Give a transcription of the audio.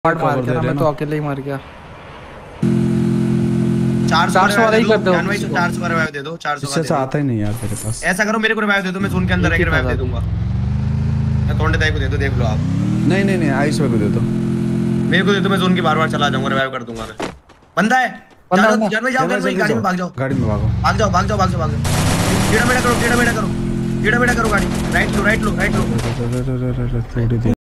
मार के मैं तो अकेले ही मर गया। 400 वाला ही कर दो। 400 का रिवाइव दे दो। 400 इससे अच्छा आता ही नहीं यार तेरे पास। ऐसा करो मेरे को रिवाइव दे दो, मैं जोन के अंदर रह के रिवाइव दे दूंगा। मैं तोंडे दाई को दे दो, देख लो आप। नहीं आइस को दे दो, मेरे को दे दो, मैं जोन की बार-बार चला जाऊंगा, रिवाइव कर दूंगा मैं। बंदा है, जाओ जान में जाओ, गाड़ी में भाग जाओ, गाड़ी में भागो, भाग जाओ भाग जाओ भाग जाओ भाग जाओ। टेढ़ा मेढ़ा करो, टेढ़ा मेढ़ा करो, टेढ़ा मेढ़ा करो गाड़ी। राइट लो राइट लो राइट लो।